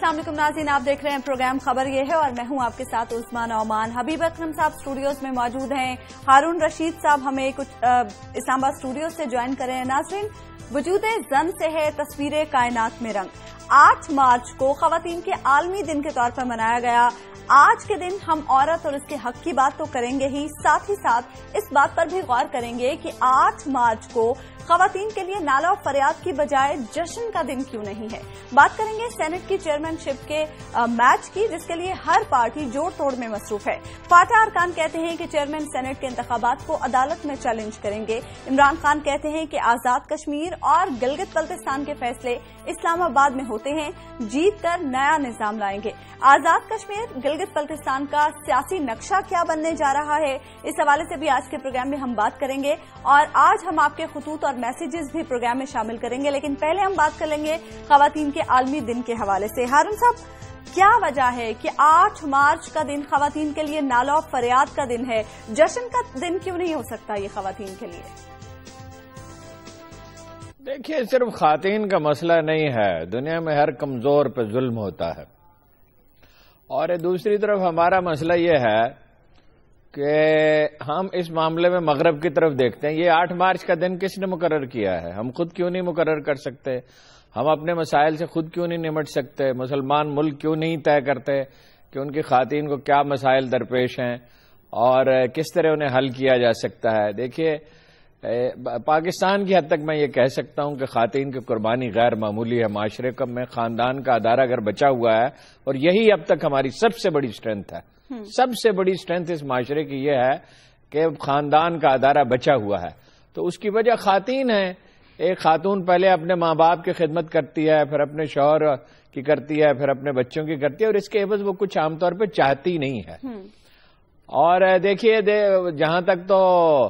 अस्सलाम वालेकुम नाज़रीन, आप देख रहे हैं प्रोग्राम खबर ये है और मैं हूं आपके साथ उस्मान ओमान। हबीब अकरम साहब स्टूडियोज में मौजूद हैं, हारून रशीद साहब हमें कुछ इस्लामाबाद स्टूडियो से ज्वाइन कर रहे हैं। नाज़रीन, वजूदे जन से है तस्वीरें कायनात में रंग। 8 मार्च को ख़वातीन के आलमी दिन के तौर पर मनाया गया। आज के दिन हम औरत और उसके हक की बात तो करेंगे ही साथ इस बात पर भी गौर करेंगे कि 8 मार्च को ख़वातीन के लिए नाला और फरियाद की बजाय जश्न का दिन क्यों नहीं है। बात करेंगे सेनेट की चेयरमैनशिप के मैच की, जिसके लिए हर पार्टी जोड़ तोड़ में मसरूफ है। फाटा अरकान कहते हैं कि चेयरमैन सेनेट के इंतखाबात को अदालत में चैलेंज करेंगे। इमरान खान कहते हैं कि आजाद कश्मीर और गिलगित बल्तिस्तान के फैसले इस्लामाबाद में होते हैं, जीत कर नया निजाम लाएंगे। आजाद कश्मीर गिलगित बल्तिस्तान का सियासी नक्शा क्या बनने जा रहा है, इस हवाले से भी आज के प्रोग्राम में हम बात करेंगे और आज हम आपके खुतूत और मैसेजेस भी प्रोग्राम में शामिल करेंगे। लेकिन पहले हम बात कर लेंगे ख़वातीन के आलमी दिन के हवाले से। हारून साहब, क्या वजह है कि 8 मार्च का दिन ख़वातीन के लिए नाला और फरियाद का दिन है, जश्न का दिन क्यों नहीं हो सकता ये ख़वातीन के लिए? देखिए, सिर्फ ख़वातीन का मसला नहीं है, दुनिया में हर कमजोर पे जुल्म होता है। और दूसरी तरफ हमारा मसला ये है कि हम इस मामले में मगरब की तरफ देखते हैं। ये 8 मार्च का दिन किसने मुकर्रर किया है? हम खुद क्यों नहीं मुकर्रर कर सकते? हम अपने मसाइल से खुद क्यों नहीं निमट सकते? मुसलमान मुल्क क्यों नहीं तय करते कि उनकी ख़वातीन को क्या मसाइल दरपेश हैं और किस तरह उन्हें हल किया जा सकता है? देखिए, पाकिस्तान की हद तक मैं ये कह सकता हूं कि ख़वातीन की कुर्बानी गैर मामूली है। माशरे का में ख़ानदान का अदारा अगर बचा हुआ है, और यही अब तक हमारी सबसे बड़ी स्ट्रेंथ है, सबसे बड़ी स्ट्रेंथ इस माशरे की यह है कि ख़ानदान का अदारा बचा हुआ है। तो उसकी वजह ख़वातीन है। एक खातून पहले अपने माँ बाप की खिदमत करती है, फिर अपने शौहर की करती है, फिर अपने बच्चों की करती है, और इसके एवज वो कुछ आमतौर पर चाहती नहीं है। और देखिए, जहां तक तो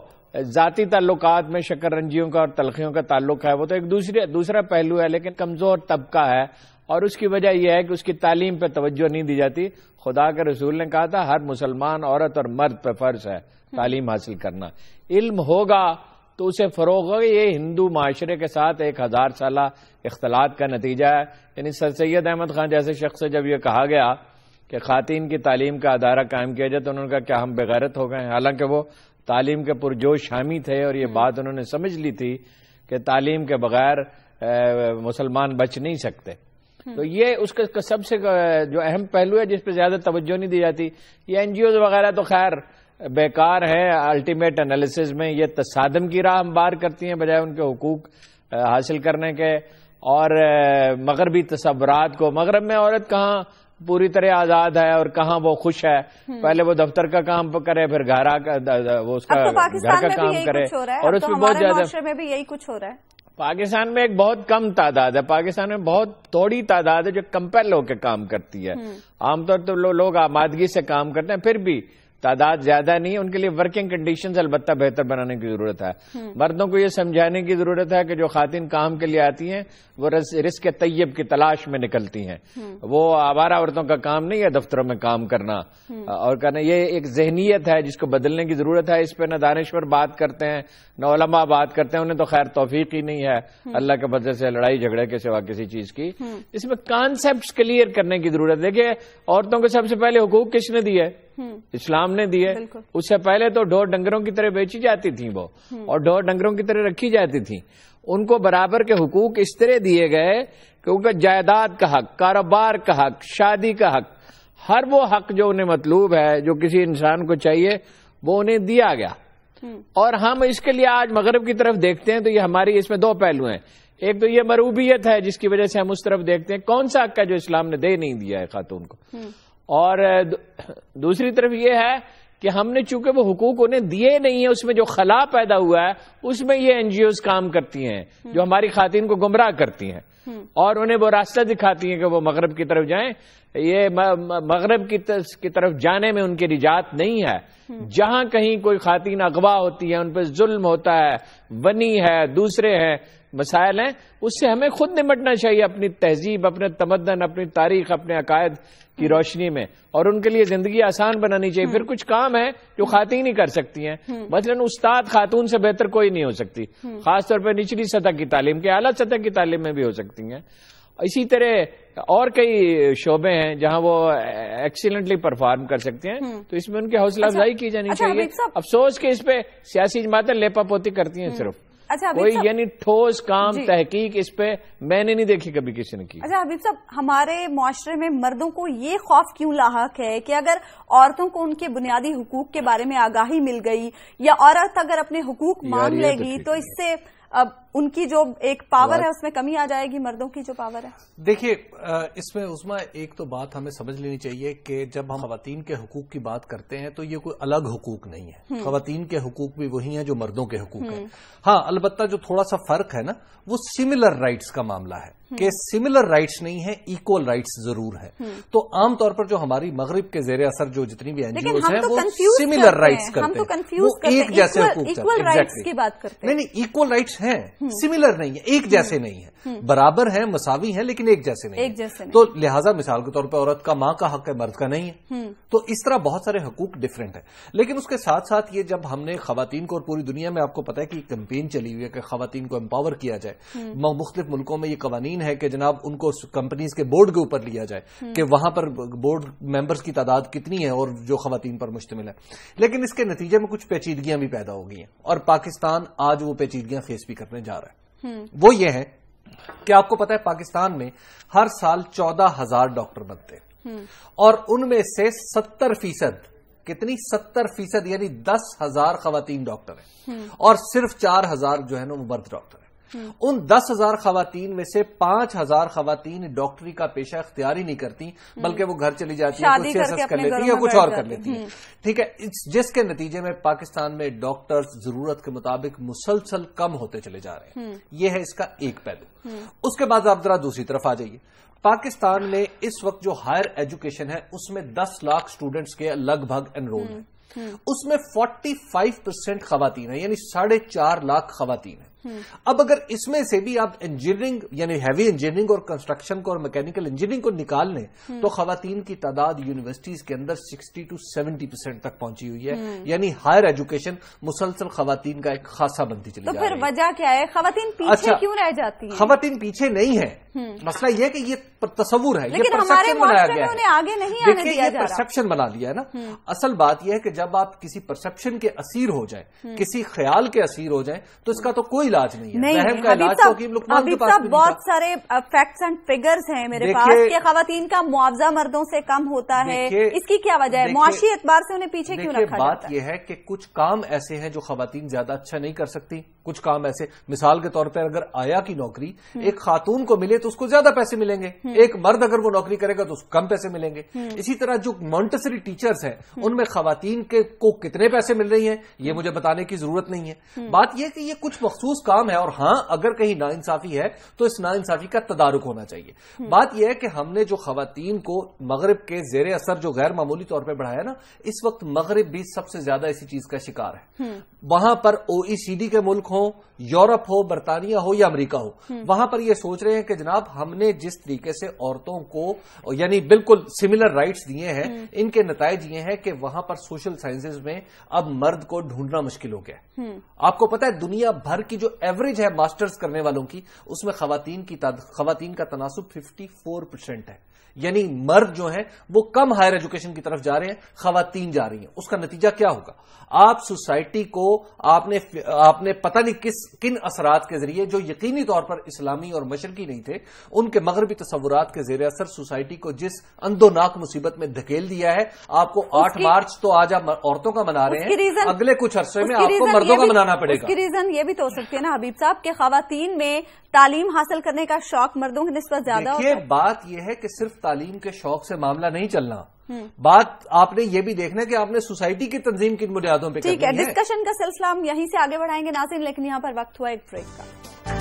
जाती ताल्लुकात में शकररंजियों का और तलखियों का ताल्लुक है, वो तो एक दूसरा पहलू है, लेकिन कमजोर तबका है और उसकी वजह यह है कि उसकी तालीम पे तवज्जो नहीं दी जाती। खुदा के रसूल ने कहा था, हर मुसलमान औरत और मर्द पे फर्ज है तालीम हासिल करना। इल्म होगा तो उसे फरोग होगा। ये हिंदू माशरे के साथ 1000 साला इख्तलात का नतीजा है। यानी सर सैयद अहमद खान जैसे शख्स से जब यह कहा गया कि ख़वातीन की तालीम का अदारा कायम किया जाए, तो उन्होंने कहा क्या हम बेगैरत हो गए? हालांकि वो तालीम के पुरजोश हामी थे और ये बात उन्होंने समझ ली थी कि तालीम के बगैर मुसलमान बच नहीं सकते। तो ये उसका सबसे जो अहम पहलू है जिस पर ज्यादा तवज्जो नहीं दी जाती। ये एनजीओ वगैरह तो खैर बेकार है, अल्टीमेट एनालिसिस में ये तसादम की राह हमवार करती हैं बजाय उनके हुकूक हासिल करने के। और मगरबी तसव्वुरात को, मगरब में औरत कहाँ पूरी तरह आजाद है और कहाँ वो खुश है। पहले वो दफ्तर का काम करे, फिर घर वो उसका घर का काम करे, और उसमें बहुत ज्यादा में भी यही कुछ हो रहा है। पाकिस्तान में एक बहुत कम तादाद है, पाकिस्तान में बहुत थोड़ी तादाद है जो कंपेल होकर काम करती है। आमतौर पर लोग आमादगी से काम करते हैं, फिर भी तादाद ज्यादा नहीं है। उनके लिए वर्किंग कंडीशंस अलबत्ता बेहतर बनाने की जरूरत है। मर्दों को ये समझाने की जरूरत है कि जो ख़वातीन काम के लिए आती हैं वो रिस्क तैयब की तलाश में निकलती हैं। वो आवारा औरतों का काम नहीं है दफ्तरों में काम करना और करना। ये एक जहनीयत है जिसको बदलने की जरूरत है। इस पर न दानिश्वर बात करते हैं, न उलमा बात करते हैं, उन्हें तो खैर तौफीक ही नहीं है अल्लाह के फजल से लड़ाई झगड़े के सिवा किसी चीज की। इसमें कॉन्सेप्ट क्लियर करने की जरूरत है। देखिए, औरतों को सबसे पहले हुकूक किसने दिए? इस्लाम ने दिए। उससे पहले तो ढोर डंगरों की तरह बेची जाती थी वो, और ढोर डंगरों की तरह रखी जाती थी। उनको बराबर के हुकूक इस तरह दिए गए कि उनका जायदाद का हक, कारोबार का हक, शादी का हक, हर वो हक जो उन्हें मतलूब है, जो किसी इंसान को चाहिए, वो उन्हें दिया गया। और हम इसके लिए आज मगरब की तरफ देखते हैं तो ये हमारी इसमें 2 पहलू हैं। एक तो ये मरूबियत है जिसकी वजह से हम उस तरफ देखते हैं कौन सा हक है जो इस्लाम ने दे नहीं दिया है खातून को, और दूसरी तरफ ये है कि हमने चूंकि वो हुकूक उन्हें दिए नहीं है, उसमें जो खला पैदा हुआ है उसमें ये एनजीओज काम करती हैं जो हमारी खातून को गुमराह करती हैं और उन्हें वो रास्ता दिखाती हैं कि वो मगरब की तरफ जाएं। ये मगरब की तरफ जाने में उनकी निजात नहीं है। जहां कहीं कोई खातून अगवा होती है, उन पर जुल्म होता है, वनी है, दूसरे हैं, मसाइल हैं, उससे हमें खुद निमटना चाहिए अपनी तहजीब, अपने तमद्दन, अपनी तारीख, अपने अकायद की रोशनी में, और उनके लिए जिंदगी आसान बनानी चाहिए। फिर कुछ काम है जो खातून ही कर सकती हैं। मसलन उस्ताद खातून से बेहतर कोई नहीं हो सकती, खासतौर पर निचली सतह की तालीम के, आला सतह की तालीम में भी हो सकती हैं। اسی طرح اور کئی شعبے ہیں جہاں وہ ایکسیلنٹلی پرفارم کر سکتے ہیں، تو اس میں ان کی حوصلہ افزائی کی جانی چاہیے. افسوس کہ اس پہ سیاسی جماعتیں لیپا پوتی کرتی ہیں صرف. کوئی یعنی ٹھوس کام تحقیق اس پہ میں نے نہیں دیکھی کبھی کسی نے کی. اچھا حبیب صاحب، ہمارے معاشرے میں مردوں کو یہ خوف کیوں لاحق ہے کہ اگر عورتوں کو ان کے بنیادی حقوق کے بارے میں آگاہی مل گئی یا عورت اگر اپنے حقوق مانگ لے گی تو اس سے اب ان کی جو ایک پاور ہے اس میں کمی آ جائے گی، مردوں کی جو پاور ہے؟ دیکھیے اس میں عظمیٰ ایک تو بات ہمیں سمجھ لینی چاہیے کہ جب ہم خواتین کے حقوق کی بات کرتے ہیں تو یہ کوئی الگ حقوق نہیں ہے. خواتین کے حقوق بھی وہی ہیں جو مردوں کے حقوق ہیں. ہاں البتہ جو تھوڑا سا فرق ہے نا وہ سملر رائٹس کا معاملہ ہے کہ سملر رائٹس نہیں ہے، ایکول رائٹس ضرور ہے. تو عام طور پر جو ہماری مغرب کے زیر اثر جو جتنی بھی این جی اوز ہیں وہ سملر رائٹس کرتے ہیں، وہ ایک جیسے حقوق چاہتے ہیں. نہیں ایکول رائٹس ہیں، سملر نہیں ہے، ایک جیسے نہیں ہے، برابر ہیں، مساوی ہیں، لیکن ایک جیسے نہیں ہیں. تو لہٰذا مثال کے طور پر عورت کا ماں کا حق ہے، مرد کا نہیں ہے. تو اس طرح بہت سارے حقوق ڈفرینٹ ہیں. لیکن اس کے ساتھ ساتھ یہ جب ہم نے خواتین کو، اور پوری دنیا میں آپ کو پتا ہے کہ کیمپین چلی ہوئی ہے کہ خواتین کو امپاور کیا جائے. مختلف ملکوں میں یہ قوانین ہے کہ جناب ان کو کمپنیز کے بورڈ کے اوپر لیا جائے کہ وہاں پر بورڈ ممبرز کی تعداد کتنی ہے اور جو خواتین پر مشتمل ہے. لیکن اس کے نتیجے میں کچھ پیچیدگیاں بھی پیدا ہو گئی ہیں اور پاکستان آج وہ پیچیدگیاں فیس بھی کرنے جا رہا ہے. وہ یہ ہے کہ آپ کو پتا ہے پاکستان میں ہر سال 14,000 ڈاکٹر بنتے ہیں اور ان میں سے 70%، کتنی 70% یعنی 10,000 خواتین ڈاکٹر ہیں اور صرف 4,000 جو ہے نا وہ مرد ڈاکٹر ہیں. ان 10,000 خواتین میں سے 5,000 خواتین ڈاکٹری کا پیشہ اختیار ہی نہیں کرتی، بلکہ وہ گھر چلی جاتی ہیں، کچھ سیاست کر لیتی ہیں یا کچھ اور کر لیتی ہیں. ٹھیک ہے، جس کے نتیجے میں پاکستان میں ڈاکٹرز ضرورت کے مطابق مسلسل کم ہوتے چلے جا رہے ہیں. یہ ہے اس کا ایک پہلو. اس کے بعد آپ ذرا دوسری طرف آ جائیے. پاکستان میں اس وقت جو ہائر ایجوکیشن ہے اس میں 10 لاکھ سٹوڈنٹس کے لگ بھگ انرول ہیں. اس میں 45% خواتین ہیں، یعنی 4.5 لاکھ خواتین ہیں. اب اگر اس میں سے بھی آپ انجینئرنگ یعنی ہیوی انجینئرنگ اور کنسٹرکشن کو اور میکینیکل انجینئرنگ کو نکال لیں تو خواتین کی تعداد یونیورسٹیز کے اندر 60 to 70% تک پہنچی ہوئی ہے. یعنی ہائر ایجوکیشن مسلسل خواتین کا ایک خاصہ بنتی چلی جا رہی ہے. تو پھر وجہ کیا ہے؟ خواتین پیچھے کیوں رہ جاتی ہیں؟ خواتین پیچھے نہیں ہے، مسئلہ یہ کہ یہ تصور ہے، یہ پرسپشن بنایا گیا ہے. آگے نہیں آنے دیا جا رہا. یہ پرسپشن بنا لیا ہے نا. اصل بات یہ ہے کہ جب آپ کسی پرسپشن کے اسیر ہو جائیں، کسی خیال کے اسیر ہو جائیں تو اس کا تو کوئی علاج نہیں ہے. حبیب صاحب بہت سارے فیکٹس اینڈ فگرز ہیں میرے پاس کہ خواتین کا معاوضہ مردوں سے کم ہوتا ہے. اس کی کیا وجہ ہے؟ معاشی اعتبار سے انہیں پیچھے کیوں رکھا جاتا ہے؟ بات یہ ہے کہ کچھ کام ایسے ہیں جو خواتین زیادہ اچھا نہیں کر سکتی. کچھ کام ایسے، مثال کے طور پر اگر آیا کی نوکری ایک خاتون کو ملے تو اس کو زیادہ پیسے ملیں گے، ایک مرد اگر وہ نوکری کرے گا تو اس کو کم پیسے ملیں گے. اسی طرح جو مونٹیسری ٹیچرز ہیں ان میں خواتین کو کتنے پیسے مل رہی ہیں یہ مجھے بتانے کی ضرورت نہیں ہے. بات یہ کہ یہ کچھ مخصوص کام ہے اور ہاں اگر کہیں ناانصافی ہے تو اس ناانصافی کا تدارک ہونا چاہیے. بات یہ ہے کہ ہم نے جو خواتین کو مغرب کے زیر اثر جو غیر معمولی طور پہ بڑھایا نا، اس وقت مغرب بھی سب سے زیادہ اسی چیز کا شکار ہے. وہاں پر OECD کے ملک ہوں، یورپ ہو، برطانیہ ہو یا امریکہ ہو، وہاں پر یہ سوچ رہے ہیں کہ جناب ہم نے جس طریقے سے عورتوں کو یعنی بالکل سملر رائٹس دیے ہیں، ان کے نتائج یہ ہیں کہ وہاں پر سوشل سائنسز میں اب مرد کو ڈھونڈنا مشکل ہو گیا. آپ کو پتا ہے دنیا بھر کی جو ایوریج ہے ماسٹرز کرنے والوں کی، اس میں خواتین کا تناسب 54% ہے. یعنی مرد جو ہیں وہ کم ہائر ایجوکیشن کی طرف جا رہے ہیں، خواتین جا رہی ہیں. اس کا نتیجہ کیا ہوگا؟ آپ سوسائٹی کو آپ نے پتہ نہیں کن اثرات کے ذریعے جو یقینی طور پر اسلامی اور مشرقی نہیں تھے، ان کے مغربی تصورات کے زیر اثر سوسائٹی کو جس اندوناک مصیبت میں دھکیل دیا ہے. آپ کو 8 مارچ تو آج آپ عورتوں کا منا رہے ہیں، اگلے کچھ عرصے میں آپ کو مردوں کا منانا پڑے گا. اس کی ریزن یہ بھی تو ہو سکتی ہے نا حبیب صاحب کہ خواتین میں تعلیم حاصل کرنے کا شوق مردوں کی نسبت زیادہ ہوتا ہے. بات یہ ہے کہ صرف تعلیم کے شوق سے معاملہ نہیں چلنا. بات آپ نے یہ بھی دیکھنا کہ آپ نے سوسائٹی کی تنظیم کن بنیادوں پہ کرنی ہے. ٹھیک ہے، ڈسکشن کا سلسلہ ہم یہیں سے آگے بڑھائیں گے ناظرین، لیکن یہاں پر وقت ہوا ایک بریک کا.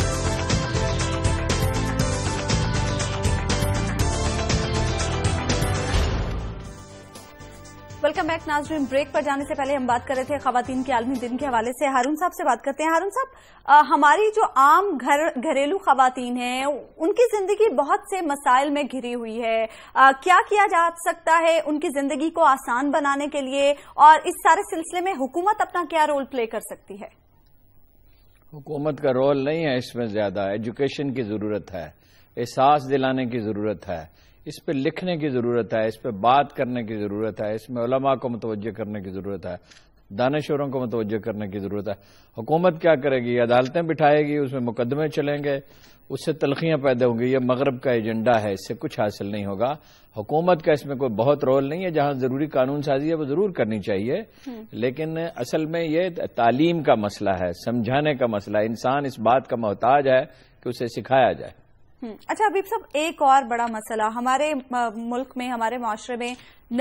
ویلکم بیک ناظرین. بریک پر جانے سے پہلے ہم بات کر رہے تھے خواتین کے عالمی دن کے حوالے سے. ہارون صاحب سے بات کرتے ہیں. ہارون صاحب، ہماری جو عام گھریلو خواتین ہیں ان کی زندگی بہت سے مسائل میں گھری ہوئی ہے. کیا کیا جا سکتا ہے ان کی زندگی کو آسان بنانے کے لیے، اور اس سارے سلسلے میں حکومت اپنا کیا رول پلے کر سکتی ہے؟ حکومت کا رول نہیں ہے اس میں، زیادہ ایجوکیشن کی ضرورت ہے. احساس دلانے کی ضرورت ہے، اس پہ لکھنے کی ضرورت ہے، اس پہ بات کرنے کی ضرورت ہے، اس میں علماء کو متوجہ کرنے کی ضرورت ہے، دانشوروں کو متوجہ کرنے کی ضرورت ہے۔ حکومت کیا کرے گی؟ عدالتیں بٹھائے گی، اس میں مقدمے چلیں گے، اس سے تلخیاں پیدا ہوں گی۔ یہ مغرب کا ایجنڈا ہے، اس سے کچھ حاصل نہیں ہوگا۔ حکومت کا اس میں کوئی بہت رول نہیں ہے، جہاں ضروری قانون سازی ہے وہ ضرور کرنی چاہیے، لیکن اصل میں یہ تعلیم کا مسئلہ ہے، سمجھانے کا مسئلہ ہے۔ انسان اس بات کا محتاج ہے کہ اسے سکھایا جائے۔ اچھا حبیب صاحب، ایک اور بڑا مسئلہ ہمارے ملک میں، ہمارے معاشرے میں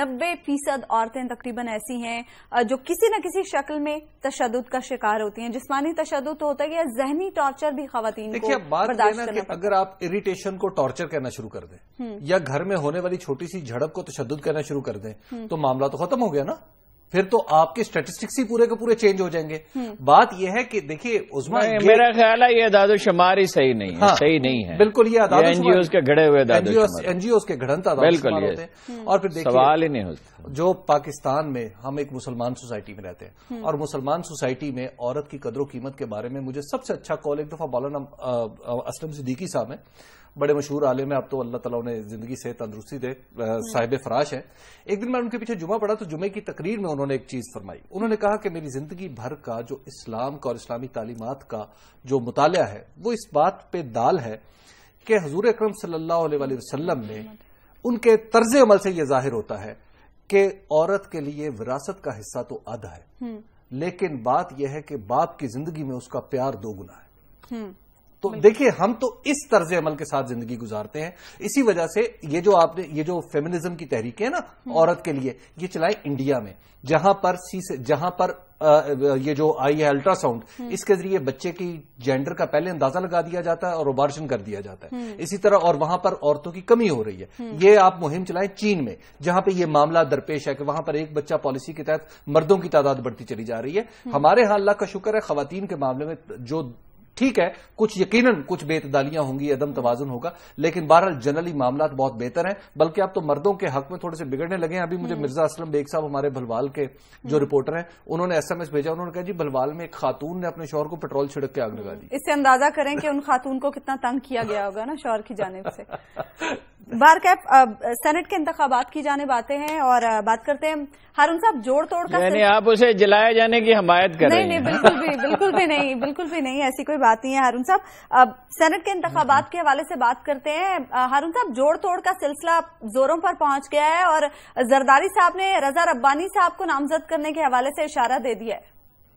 90% عورتیں تقریباً ایسی ہیں جو کسی نہ کسی شکل میں تشدد کا شکار ہوتی ہیں۔ جسمانی تشدد تو ہوتا ہے یا ذہنی ٹارچر بھی خواتین کو برداشت کرنا پڑتا ہے۔ اگر آپ اریٹیشن کو ٹارچر کہنا شروع کر دیں یا گھر میں ہونے والی چھوٹی سی جھڑپ کو تشدد کہنا شروع کر دیں تو معاملہ تو ختم ہو گیا نا، پھر تو آپ کے اسٹیٹسٹکس ہی پورے کے پورے چینج ہو جائیں گے۔ بات یہ ہے کہ دیکھیے عظما، میرا خیال ہے یہ اعداد و شمار ہی صحیح نہیں ہے، صحیح نہیں ہے بالکل۔ یہ اعداد این جی اوز کے گھڑے ہوئے این جی اوز کے گھڑن تعداد بالکل ہوتے ہیں۔ اور پھر دیکھیے سوال ہی نہیں ہوتا، جو پاکستان میں ہم ایک مسلمان سوسائٹی میں رہتے ہیں اور مسلمان سوسائٹی میں عورت کی قدر و قیمت کے بارے میں مجھے سب سے اچھا کال ایک دفعہ مولانا اسلم صدیقی صاحب ہیں، بڑے مشہور عالم ہیں، اب تو اللہ تعالیٰ انہیں زندگی سے تندرستی دے، صاحب فراش ہیں۔ ایک دن میں ان کے پیچھے جمعہ پڑھا تو جمعے کی تقریر میں انہوں نے ایک چیز فرمائی۔ انہوں نے کہا کہ میری زندگی بھر کا جو اسلام کا اور اسلامی تعلیمات کا جو مطالعہ ہے وہ اس بات پہ دال ہے کہ حضور اکرم صلی اللہ علیہ وسلم نے ان کے طرز عمل سے یہ ظاہر ہوتا ہے کہ عورت کے لیے وراثت کا حصہ تو آدھا ہے، لیکن بات یہ ہے کہ باپ کی زندگی میں اس کا پیار 2 گنا ہے۔ تو دیکھیے ہم تو اس طرز عمل کے ساتھ زندگی گزارتے ہیں، اسی وجہ سے یہ جو فیمنزم کی تحریکیں نا عورت کے لیے، یہ چلائیں انڈیا میں، جہاں پر یہ جو آئی ہے الٹرا ساؤنڈ، اس کے ذریعے بچے کی جینڈر کا پہلے اندازہ لگا دیا جاتا ہے اور ابارشن کر دیا جاتا ہے۔ اسی طرح اور وہاں پر عورتوں کی کمی ہو رہی ہے۔ یہ آپ مہم چلائیں چین میں، جہاں پہ یہ معاملہ درپیش ہے کہ وہاں پر ایک بچہ پالیسی کے تحت مردوں کی تعداد بڑھتی چلی جا رہی ہے۔ ہمارے ہاں اللہ کا شکر ہے خواتین کے معاملے میں جو ٹھیک ہے، کچھ یقیناً کچھ بے اعتدالیاں ہوں گی، عدم توازن ہوگا، لیکن بہرحال جنرلی معاملات بہت بہتر ہیں، بلکہ اب تو مردوں کے حق میں تھوڑے سے بگڑنے لگے ہیں۔ ابھی مجھے مرزا اسلم بیگ صاحب ہمارے بھلوال کے جو رپورٹر ہیں، انہوں نے ایس ایم ایس بھیجا، انہوں نے کہا جی بھلوال میں ایک خاتون نے اپنے شوہر کو پیٹرول چھڑک کے آگ لگا دی۔ اس سے اندازہ کریں کہ ان خاتون کو کتنا تنگ کیا گیا ہوگا نا شوہر کی جانب سے۔ بارکیف سینٹ کے انتخابات کی جانب آتے ہیں اور بات کرتے ہیں ہارون صاحب جوڑ توڑ کا، یعنی آپ اسے جلائے جانے کی حمایت کر رہے ہیں؟ نہیں، بالکل بھی نہیں، ایسی کوئی بات نہیں ہے ہارون صاحب۔ سینٹ کے انتخابات کے حوالے سے بات کرتے ہیں۔ ہارون صاحب جوڑ توڑ کا سلسلہ زوروں پر پہنچ گیا ہے اور زرداری صاحب نے رضا ربانی صاحب کو نامزد کرنے کے حوالے سے اشارہ دے دیا ہے۔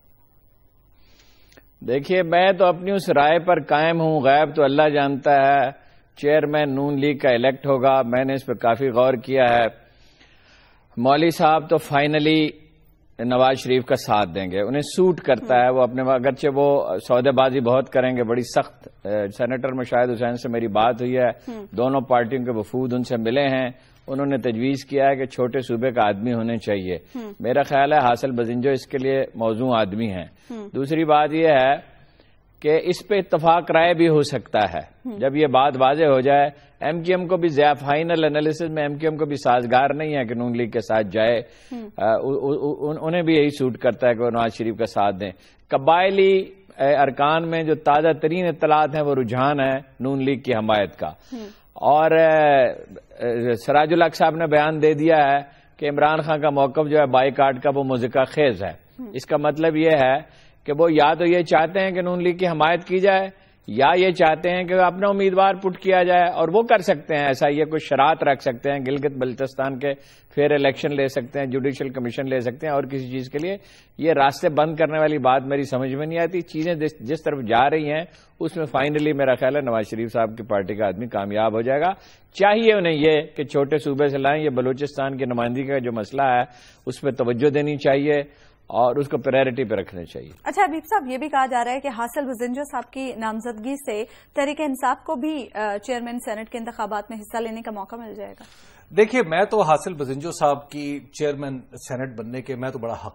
دیکھیے میں تو اپنی اس رائے پر قائم ہوں، غیب تو اللہ جانتا ہے۔ چیئرمین نون لیگ کا الیکٹ ہوگا، میں نے اس پہ کافی غور کیا ہے۔ مولوی صاحب تو فائنلی نواز شریف کا ساتھ دیں گے، انہیں سوٹ کرتا ہے، وہ اپنے اگرچہ وہ سودے بازی بہت کریں گے، بڑی سخت۔ سینیٹر مشاہد حسین سے میری بات ہوئی ہے، دونوں پارٹیوں کے وفود ان سے ملے ہیں، انہوں نے تجویز کیا ہے کہ چھوٹے صوبے کا آدمی ہونے چاہیے۔ میرا خیال ہے حاصل بزنجو اس کے لیے موزوں آدمی ہیں۔ دوسری بات یہ ہے کہ اس پہ اتفاق رائے بھی ہو سکتا ہے جب یہ بات واضح ہو جائے۔ ایم کیو ایم کو بھی فائنل انالیسز میں ایم کیو ایم کو بھی سازگار نہیں ہے کہ نون لیگ کے ساتھ جائے، انہیں بھی یہی سوٹ کرتا ہے کہ وہ نواز شریف کا ساتھ دیں۔ قبائلی ارکان میں جو تازہ ترین اطلاعات ہیں وہ رجحان ہے نون لیگ کی حمایت کا، اور سراج الحق صاحب نے بیان دے دیا ہے کہ عمران خان کا موقف جو ہے بائیکاٹ کا وہ مذکر خیز ہے۔ اس کا مطلب یہ ہے کہ وہ یا تو یہ چاہتے ہیں کہ نون لیگ کی حمایت کی جائے یا یہ چاہتے ہیں کہ اپنا امیدوار پٹ کیا جائے، اور وہ کر سکتے ہیں ایسا، یہ کوئی شرائط رکھ سکتے ہیں، گلگت بلتستان کے پھر الیکشن لے سکتے ہیں، جوڈیشل کمیشن لے سکتے ہیں، اور کسی چیز کے لیے یہ راستے بند کرنے والی بات میری سمجھ میں نہیں آتی۔ چیزیں جس طرف جا رہی ہیں اس میں فائنلی میرا خیال ہے نواز شریف صاحب کی پارٹی کا آدمی کامیاب ہو جائے گا۔ چاہیے انہیں یہ کہ چھوٹے صوبے سے لائیں، یہ بلوچستان کی نمائندگی کا جو مسئلہ ہے اس پہ توجہ دینی چاہیے اور اس کو پرائرٹی پہ رکھنا چاہیے۔ اچھا حبیب صاحب، یہ بھی کہا جا رہا ہے کہ حاصل بزنجو صاحب کی نامزدگی سے تحریک انصاف کو بھی چیئرمین سینٹ کے انتخابات میں حصہ لینے کا موقع مل جائے گا۔ دیکھیے میں تو حاصل بزنجو صاحب کی چیئرمین سینٹ بننے کے میں تو بڑا حق پہ ہوں،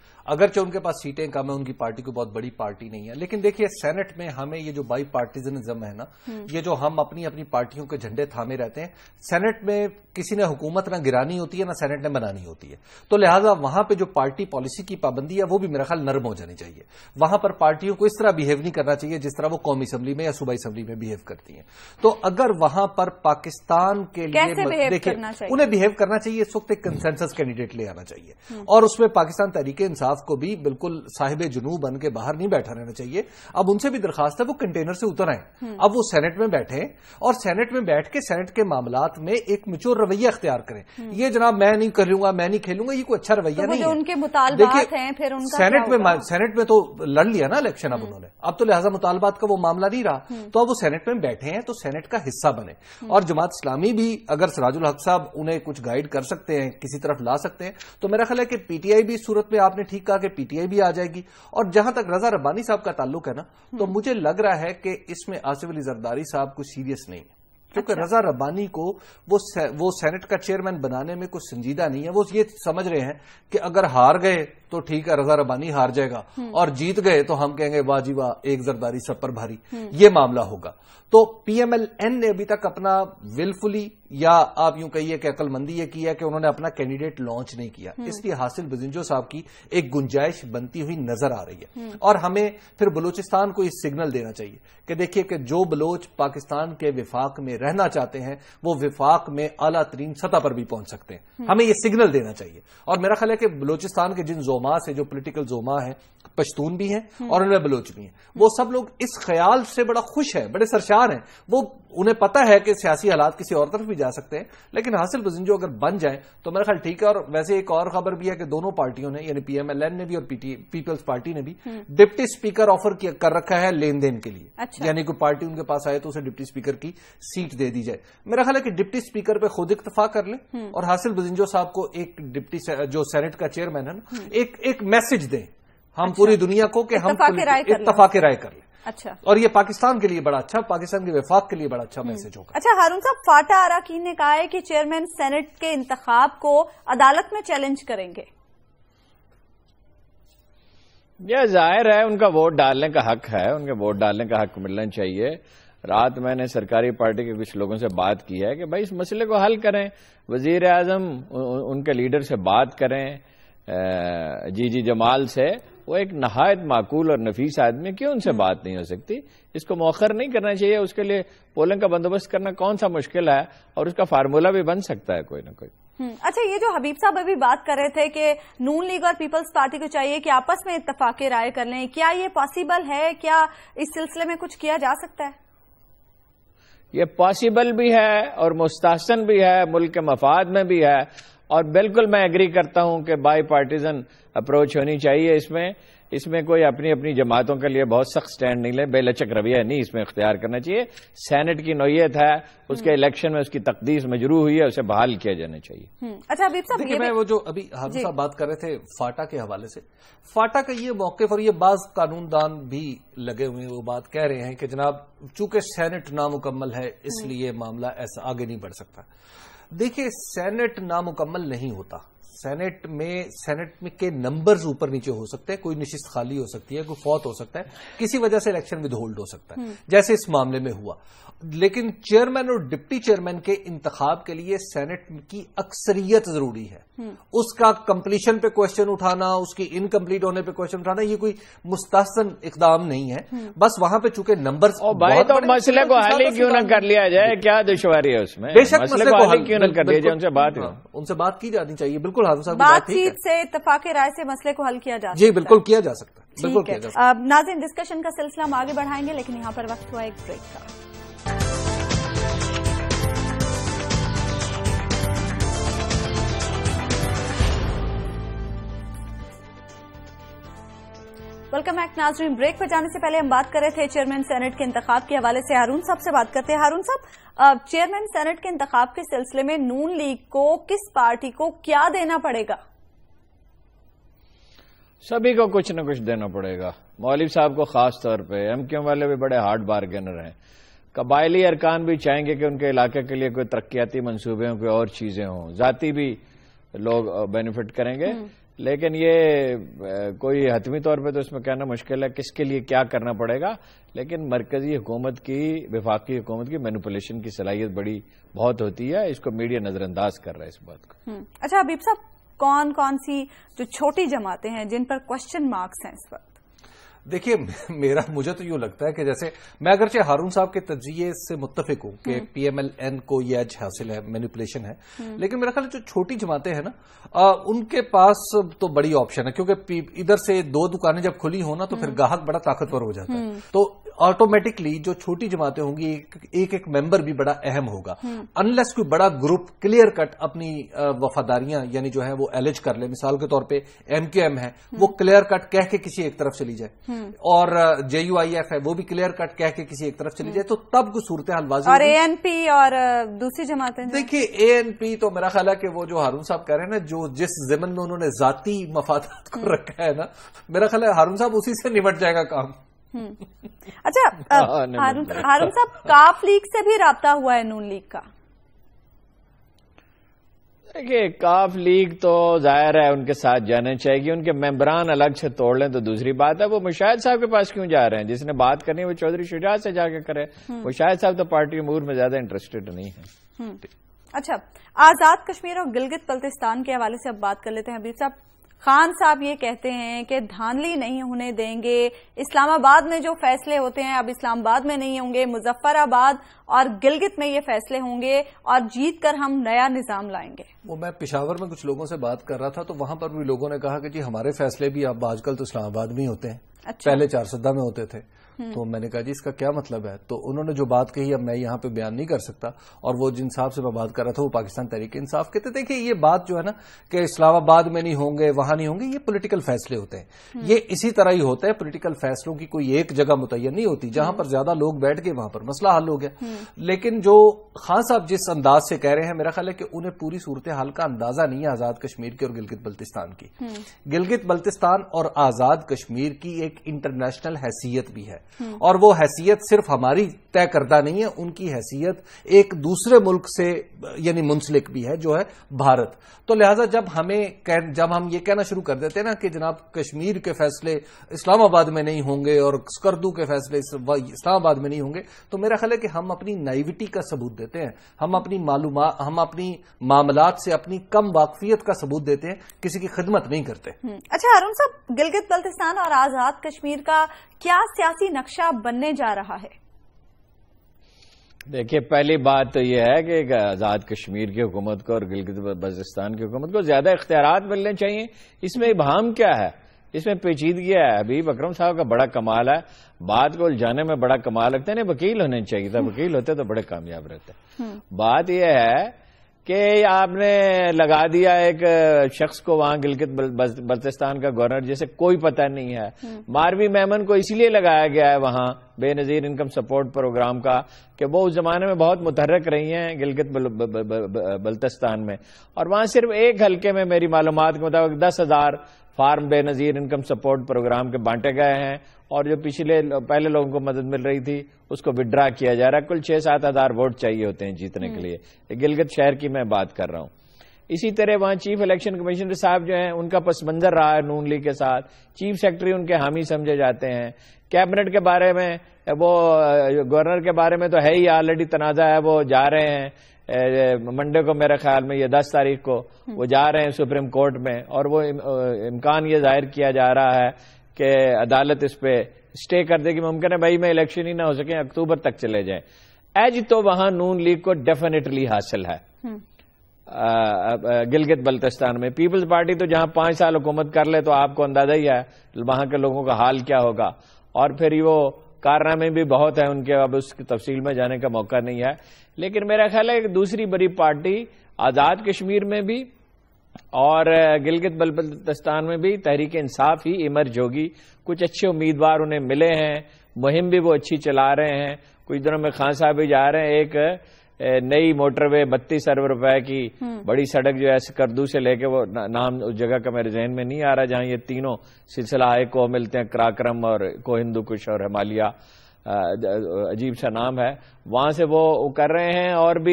اگرچہ ان کے پاس سیٹیں کم ہیں، ان کی پارٹی کو بہت بڑی پارٹی نہیں ہے، لیکن دیکھیے سینٹ میں ہمیں یہ جو بائی پارٹیزنزم ہے نا، یہ جو ہم اپنی اپنی پارٹیوں کے جھنڈے تھامے رہتے ہیں، سینٹ میں کسی نے حکومت نہ گرانی ہوتی ہے نہ سینٹ نے بنانی ہوتی ہے، تو لہٰذا وہاں پہ جو پارٹی پالیسی کی پابندی ہے وہ بھی میرا خیال نرم ہو جانی چاہیے. وہاں پر پارٹیوں کو اس طرح بہیو نہیں کرنا چاہیے جس طرح وہ قومی اسمبلی میں یا صوبائی اسمبلی میں بہیو کرتی ہیں. تو اگر وہاں پر پاکستان کے لیے دیکھیں انہیں بہیو کرنا چاہیے، اس وقت ایک کنسنسس کینڈیڈیٹ لے آنا چاہیے، اور اس میں پاکستان تحریک انصاف کو بھی بالکل صاحب جنوب بن کے باہر نہیں بیٹھا رہنا چاہیے. اب ان سے بھی درخواست ہے وہ کنٹینر سے اتر آئیں، اب وہ سینٹ میں بیٹھیں اور سینٹ میں بیٹھ کے سینٹ کے معاملات میں ایک میچور رویہ اختیار کریں. یہ جناب میں نہیں کروں گا، میں نہیں کھیلوں گا، یہ کوئی اچھا رویہ نہیں ہے. ان کے مطالبات ہیں پھر ان کا سینٹ میں تو لڑ لیا نا الیکشن اب انہوں نے، اب تو لہٰذا مطالبات کا وہ معاملہ نہیں رہا، تو اب وہ سینٹ میں بیٹھے ہیں تو سینٹ کا حصہ بنے. اور جماعت اسلامی بھی اگر سراج الحق صاحب انہیں کچھ گائیڈ کر سکتے ہیں، کسی طرف لا سکتے ہیں، تو میرا خیال ہے کہ پی ٹی آئی بھی اس صورت میں آپ نے ٹھیک کہا کہ پی ٹی آئی بھی آ جائے گی. اور جہاں تک رضا ربانی صاحب کا تعلق ہے نا، تو مجھے لگ رہا ہے کہ اس میں آصف علی زرداری صاحب کو سیریس نہیں ہے، کیونکہ رضا ربانی کو وہ سینٹ کا چیئرمین بنانے میں کچھ سنجیدہ نہیں ہے. وہ یہ سمجھ رہے ہیں کہ اگر ہار گئے تو ٹھیک ہے رضا ربانی ہار جائے گا، اور جیت گئے تو ہم کہیں گے واہ جی واہ ایک زرداری سب پر بھاری، یہ معاملہ ہوگا. تو پی ایم ایل این نے ابھی تک اپنا ولفلی یا آپ یوں کہیے کہ عقل مندی یہ کی ہے کہ انہوں نے اپنا کینڈیڈیٹ لانچ نہیں کیا، اس لیے حاصل بزنجو صاحب کی ایک گنجائش بنتی ہوئی نظر آ رہی ہے. اور ہمیں پھر بلوچستان کو یہ سگنل دینا چاہیے کہ دیکھیے کہ جو بلوچ پاکستان کے وفاق میں رہنا چاہتے ہیں وہ وفاق میں اعلیٰ ترین سطح پر بھی پہنچ سکتے ہیں. ہمیں یہ سگنل دینا چاہیے. اور میرا خیال ہے کہ بلوچستان کے جن زوما سے جو پولیٹیکل زوما ہیں، پشتون بھی ہیں اور ان میں بلوچ بھی ہیں، وہ سب لوگ اس خیال سے بڑا خوش ہیں، بڑے سرشار ہیں. وہ انہیں پتا ہے کہ سیاسی حالات کسی اور طرف بھی جا سکتے ہیں، لیکن حاصل بزنجو اگر بن جائیں تو میرا خیال ٹھیک ہے. اور ویسے ایک اور خبر بھی ہے کہ دونوں پارٹیوں نے، یعنی پی ایم ایل این نے بھی اور پیپلز پارٹی نے بھی ڈپٹی اسپیکر آفر کر رکھا ہے لین دین کے لیے. یعنی کوئی پارٹی ان کے پاس آئے تو اسے ڈپٹی اسپیکر کی سیٹ دے دی جائے. میرا خیال ہے کہ ڈپٹی اسپیکر پہ خود اکتفا کر لیں اور حاصل بزنجو صاحب کو ایک ڈپٹی جو سینٹ کا چیئرمین ہے نا، ایک میسج دیں ہم پوری دنیا کو کہ ہم اتفاق رائے کر لیں. اچھا، اور یہ پاکستان کے لیے بڑا اچھا، پاکستان کے وفاق کے لیے بڑا اچھا میسج ہوگا. اچھا ہارون صاحب، فاٹا اراکین نے کہا ہے کہ چیئرمین سینٹ کے انتخاب کو عدالت میں چیلنج کریں گے. یہ ظاہر ہے ان کا ووٹ ڈالنے کا حق ہے، ان کے ووٹ ڈالنے کا حق ملنا چاہیے. رات میں نے سرکاری پارٹی کے کچھ لوگوں سے بات کی ہے کہ بھائی اس مسئلے کو حل کریں، وزیر اعظم ان کے لیڈر سے بات کریں، جی جمال سے. وہ ایک نہایت معقول اور نفیس آدمی، کیوں ان سے بات نہیں ہو سکتی؟ اس کو مؤخر نہیں کرنا چاہیے. اس کے لیے پولنگ کا بندوبست کرنا کون سا مشکل ہے، اور اس کا فارمولہ بھی بن سکتا ہے کوئی نہ کوئی. اچھا، یہ جو حبیب صاحب ابھی بات کر رہے تھے کہ نون لیگ اور پیپلز پارٹی کو چاہیے کہ آپس میں اتفاق رائے کر لیں، کیا یہ پاسبل ہے؟ کیا اس سلسلے میں کچھ کیا جا سکتا ہے؟ یہ پاسبل بھی ہے اور مستحسن بھی ہے، ملک کے مفاد میں بھی ہے. اور بالکل میں ایگری کرتا ہوں کہ بائی پارٹیزن اپروچ ہونی چاہیے. اس میں کوئی اپنی اپنی جماعتوں کے لیے بہت سخت سٹینڈ نہیں لے، بے لچک رویہ نہیں اس میں اختیار کرنا چاہیے. سینٹ کی نوعیت ہے، اس کے الیکشن میں اس کی تقدیس مجروح ہوئی ہے، اسے بحال کیا جانا چاہیے. اچھا حبیب صاحب، دیکھیے میں وہ جو ابھی حارون صاحب بات کر رہے تھے فاٹا کے حوالے سے، فاٹا کا یہ موقف اور یہ بعض قانون دان بھی لگے ہوئے ہیں، وہ بات کہہ رہے ہیں کہ جناب چونکہ سینٹ نامکمل ہے اس لیے معاملہ ایسا آگے نہیں بڑھ سکتا. دیکھیے سینٹ نامکمل نہیں ہوتا. سینٹ میں کے نمبرز اوپر نیچے ہو سکتے ہیں، کوئی نشست خالی ہو سکتی ہے، کوئی فوت ہو سکتا ہے، کسی وجہ سے الیکشن ود ہولڈ ہو سکتا ہے، جیسے اس معاملے میں ہوا. لیکن چیئرمین اور ڈپٹی چیئرمین کے انتخاب کے لیے سینٹ کی اکثریت ضروری ہے. اس کا کمپلیشن پہ کوشچن اٹھانا، اس کی انکمپلیٹ ہونے پہ کوشچن اٹھانا، یہ کوئی مستحسن اقدام نہیں ہے. بس وہاں پہ چونکہ نمبرز بھائی تو مسئلے کو حل ہی کیوں نہ کر لیا جائے؟ کیا دشواری ہے اس میں؟ بے شک مسئلے کو حل کیوں نہ کر دیا جائے؟ ان سے بات کی جانی چاہیے. بالکل حارون صاحب، بات چیت سے اتفاق رائے سے مسئلے کو حل کیا جا سکتا ہے. جی بالکل کیا جا سکتا ہے، بالکل کیا جا سکتا ہے. ناظرین، ڈسکشن کا سلسلہ ہم آگے بڑھائیں گے، لیکن یہاں پر وقت ہوا ایک بریک کا. ویلکم بیک ناظرین. بریک پہ جانے سے پہلے ہم بات کر رہے تھے چیئرمین سینٹ کے انتخاب کے حوالے سے. ہارون صاحب سے بات کرتے ہیں. ہارون صاحب، چیئرمین سینٹ کے انتخاب کے سلسلے میں نون لیگ کو، کس پارٹی کو کیا دینا پڑے گا؟ سبھی کو کچھ نہ کچھ دینا پڑے گا. مولوی صاحب کو خاص طور پہ. ایم کیو والے بھی بڑے ہارڈ بارگینر ہیں. قبائلی ارکان بھی چاہیں گے کہ ان کے علاقے کے لیے کوئی ترقیاتی منصوبے ہوں، کوئی اور چیزیں ہوں. ذاتی بھی لوگ بینیفٹ کریں گے، لیکن یہ کوئی حتمی طور پہ تو اس میں کہنا مشکل ہے کس کے لیے کیا کرنا پڑے گا، لیکن مرکزی حکومت کی، وفاقی حکومت کی مینوپولیشن کی صلاحیت بہت ہوتی ہے، اس کو میڈیا نظر انداز کر رہا ہے اس بات کو۔ اچھا حبیب صاحب، کون کون سی جو چھوٹی جماعتیں ہیں جن پر کوشچن مارکس ہیں اس وقت؟ دیکھیے مجھے تو یوں لگتا ہے کہ جیسے میں اگرچہ ہارون صاحب کے تجزیے سے متفق ہوں کہ پی ایم ایل این کو یہ ایج حاصل ہے، مینیپولیشن ہے، لیکن میرا خیال ہے جو چھوٹی جماعتیں ہیں نا ان کے پاس تو بڑی آپشن ہے، کیونکہ ادھر سے 2 دکانیں جب کھلی ہو نا تو پھر گاہک بڑا طاقتور ہو جاتا ہے، تو آٹومیٹکلی جو چھوٹی جماعتیں ہوں گی ایک ایک ممبر بھی بڑا اہم ہوگا، انلیس کوئی بڑا گروپ کلیئر کٹ اپنی وفاداریاں یعنی جو ہے وہ ایلیج کر لے، مثال کے طور پہ ایم کیو ایم ہے وہ کلیئر کٹ کہہ کے کسی ایک طرف چلی جائے، اور جے یو آئی ایف ہے وہ بھی کلیئر کٹ کہہ کے کسی ایک طرف چلی جائے، تو تب کوئی صورتحال واضح اور اے این پی اور دوسری جماعتیں دیکھیے اے این پی تو میرا خیال ہے کہ وہ جو ہارون صاحب کہہ رہے ہیں نا جو جس ضمن میں انہوں نے ذاتی مفادات کو رکھا ہے نا، میرا خیال ہے ہارون صاحب اسی سے نمٹ جائے گا کام۔ اچھا ہارون صاحب، کاف لیگ سے بھی رابطہ ہوا ہے نون لیگ کا؟ دیکھیے کاف لیگ تو ظاہر ہے ان کے ساتھ جانا چاہیے گی، ان کے ممبران الگ سے توڑ لیں تو دوسری بات ہے، وہ مشاہد صاحب کے پاس کیوں جا رہے ہیں؟ جس نے بات کرنی ہے وہ چودھری شجاعت سے جا کے کرے، مشاہد صاحب تو پارٹی امور میں زیادہ انٹرسٹڈ نہیں ہے۔ اچھا، آزاد کشمیر اور گلگت بلتستان کے حوالے سے اب بات کر لیتے ہیں حبیب صاحب۔ خان صاحب یہ کہتے ہیں کہ دھاندلی نہیں ہونے دیں گے، اسلام آباد میں جو فیصلے ہوتے ہیں اب اسلام آباد میں نہیں ہوں گے، مظفر آباد اور گلگت میں یہ فیصلے ہوں گے اور جیت کر ہم نیا نظام لائیں گے۔ وہ میں پشاور میں کچھ لوگوں سے بات کر رہا تھا تو وہاں پر بھی لوگوں نے کہا کہ جی ہمارے فیصلے بھی اب آج کل تو اسلام آباد میں ہی ہوتے ہیں، پہلے 410 میں ہوتے تھے، تو میں نے کہا جی اس کا کیا مطلب ہے؟ تو انہوں نے جو بات کہی اب میں یہاں پہ بیان نہیں کر سکتا، اور وہ جن صاحب سے میں بات کر رہا تھا وہ پاکستان تحریک انصاف کے تھے۔ دیکھیے یہ بات جو ہے نا کہ اسلام آباد میں نہیں ہوں گے، وہاں نہیں ہوں گے، یہ پولیٹیکل فیصلے ہوتے ہیں، یہ اسی طرح ہی ہوتا ہے، پولیٹیکل فیصلوں کی کوئی ایک جگہ متعین نہیں ہوتی، جہاں پر زیادہ لوگ بیٹھ گئے وہاں پر مسئلہ حل ہو گیا۔ لیکن جو خان صاحب جس انداز سے کہہ رہے ہیں، میرا خیال ہے کہ انہیں پوری صورتحال کا اندازہ نہیں ہے آزاد کشمیر کی اور گلگت بلتستان کی۔ گلگت بلتستان اور آزاد کشمیر کی ایک انٹرنیشنل حیثیت بھی ہے، اور وہ حیثیت صرف ہماری طے کردہ نہیں ہے، ان کی حیثیت ایک دوسرے ملک سے یعنی منسلک بھی ہے جو ہے بھارت۔ تو لہٰذا جب ہم یہ کہنا شروع کر دیتے ہیں نا کہ جناب کشمیر کے فیصلے اسلام آباد میں نہیں ہوں گے اور اسکردو کے فیصلے اسلام آباد میں نہیں ہوں گے، تو میرا خیال ہے کہ ہم اپنی نائیوٹی کا ثبوت دیتے ہیں، ہم اپنی معاملات سے اپنی کم واقفیت کا ثبوت دیتے ہیں، کسی کی خدمت نہیں کرتے۔ اچھا ہارون صاحب، گلگت بلتستان اور آزاد کشمیر کا کیا سیاسی نقشہ بننے جا رہا ہے؟ دیکھیے پہلی بات تو یہ ہے کہ آزاد کشمیر کی حکومت کو اور گلگت بلتستان کی حکومت کو زیادہ اختیارات ملنے چاہیے۔ اس میں ابہام کیا ہے؟ اس میں پیچیدگی ہے۔ حبیب اکرم صاحب کا بڑا کمال ہے، بات کو الجھانے میں بڑا کمال رکھتے ہیں، وکیل ہونے چاہیے تھا، وکیل ہوتے تو بڑے کامیاب رہتے۔ بات یہ ہے کہ آپ نے لگا دیا ایک شخص کو وہاں گلگت بلتستان کا گورنر، جیسے کوئی پتہ نہیں ہے۔ ماروی میمن کو اس لیے لگایا گیا ہے وہاں بے نظیر انکم سپورٹ پروگرام کا کہ وہ اس زمانے میں بہت متحرک رہی ہیں گلگت بلتستان میں، اور وہاں صرف ایک حلقے میں میری معلومات کے مطابق 10,000 فارم بے نظیر انکم سپورٹ پروگرام کے بانٹے گئے ہیں، اور جو پہلے لوگوں کو مدد مل رہی تھی اس کو وڈرا کیا جا رہا ہے۔ کل 6-7 ہزار ووٹ چاہیے ہوتے ہیں جیتنے کے لیے، گلگت شہر کی میں بات کر رہا ہوں۔ اسی طرح وہاں چیف الیکشن کمیشنر صاحب جو ہیں ان کا پس منظر رہا ہے نون لیگ کے ساتھ، چیف سیکرٹری ان کے حامی سمجھے جاتے ہیں۔ کیبنٹ کے بارے میں وہ گورنر کے بارے میں تو ہے ہی، آلریڈی تنازع ہے، وہ جا رہے ہیں منڈے کو، میرے خیال میں یہ 10 تاریخ کو وہ جا رہے ہیں سپریم کورٹ میں، اور وہ امکان یہ ظاہر کیا جا رہا ہے کہ عدالت اس پہ اسٹے کر دے گی۔ ممکن ہے بھائی میں الیکشن ہی نہ ہو سکیں، اکتوبر تک چلے جائیں۔ ایج تو وہاں نون لیگ کو ڈیفینیٹلی حاصل ہے گلگت بلتستان میں۔ پیپلز پارٹی تو جہاں 5 سال حکومت کر لے تو آپ کو اندازہ ہی ہے وہاں کے لوگوں کا حال کیا ہوگا، اور پھر وہ کارنامے بھی بہت ہیں ان کے، اب اس کی تفصیل میں جانے کا موقع نہیں ہے۔ لیکن میرا خیال ہے کہ دوسری بڑی پارٹی آزاد کشمیر میں بھی اور گلگت بلتستان میں بھی تحریک انصاف ہی ایمرج ہوگی۔ کچھ اچھے امیدوار انہیں ملے ہیں، مہم بھی وہ اچھی چلا رہے ہیں۔ کچھ دنوں میں خان صاحب بھی جا رہے ہیں، ایک نئی موٹر وے 32 ارب روپے کی بڑی سڑک جو ہے سکردو سے لے کے، وہ نام اس جگہ کا میرے ذہن میں نہیں آ رہا، جہاں یہ تینوں سلسلہ کو ملتے ہیں، کراکرم اور کو ہندو کش اور ہمالیہ، عجیب سا نام ہے، وہاں سے وہ کر رہے ہیں۔ اور بھی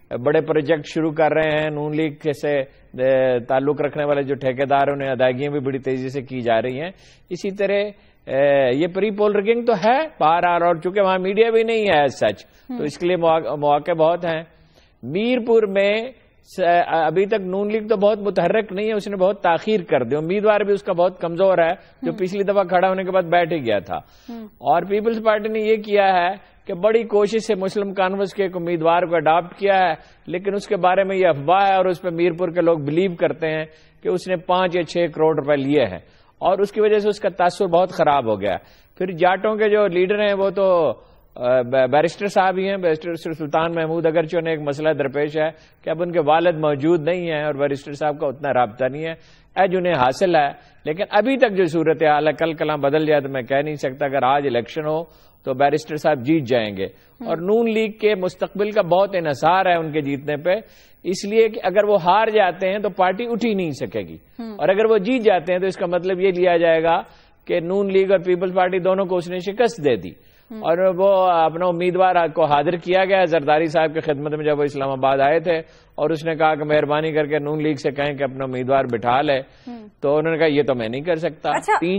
بڑے پروجیکٹ شروع کر رہے ہیں. نون لیگ سے تعلق رکھنے والے جو ٹھیکیدار ہیں انہیں ادائیگیاں بھی بڑی تیزی سے کی جا رہی ہیں. اسی طرح یہ پری پول ریگنگ تو ہے بہرحال، اور چونکہ وہاں میڈیا بھی نہیں ہے سچ، تو اس کے لیے مواقع بہت ہیں. میرپور میں ابھی تک نون لیگ تو بہت متحرک نہیں ہے، اس نے بہت تاخیر کر دی. امیدوار بھی اس کا بہت کمزور ہے جو پچھلی دفعہ کھڑا ہونے کے بعد بیٹھ ہی گیا تھا. اور پیپلز پارٹی نے یہ کیا ہے کہ بڑی کوشش سے مسلم کانفرنس کے ایک امیدوار کو اڈاپٹ کیا ہے، لیکن اس کے بارے میں یہ افواہ ہے اور اس پہ میرپور کے لوگ بلیو کرتے ہیں کہ اس نے 5 یا 6 کروڑ روپے لیے ہیں، اور اس کی وجہ سے اس کا تاثر بہت خراب ہو گیا. پھر جاٹوں کے جو لیڈر ہیں وہ تو بیرسٹر صاحب ہی ہیں. بیرسٹر سلطان محمود اگرچہ انہیں ایک مسئلہ درپیش ہے کہ اب ان کے والد موجود نہیں ہیں اور بیرسٹر صاحب کا اتنا رابطہ نہیں ہے. ایج انہیں حاصل ہے، لیکن ابھی تک جو صورتحال ہے، کل کلاں بدل جائے تو میں کہہ نہیں سکتا. اگر آج الیکشن ہو تو بیرسٹر صاحب جیت جائیں گے، اور نون لیگ کے مستقبل کا بہت انحصار ہے ان کے جیتنے پہ، اس لیے کہ اگر وہ ہار جاتے ہیں تو پارٹی اٹھ ہی نہیں سکے گی، اور اگر وہ جیت جاتے ہیں تو اس کا مطلب یہ لیا جائے گا کہ نون لیگ اور پیپلز پارٹی دونوں کو اس نے شکست دے دی. اور وہ اپنا امیدوار کو حاضر کیا گیا زرداری صاحب کی خدمت میں جب وہ اسلام آباد آئے تھے، اور اس نے کہا کہ مہربانی کر کے نون لیگ سے کہیں کہ اپنا امیدوار بٹھا لے. تو انہوں نے کہا یہ تو میں نہیں کر سکتا.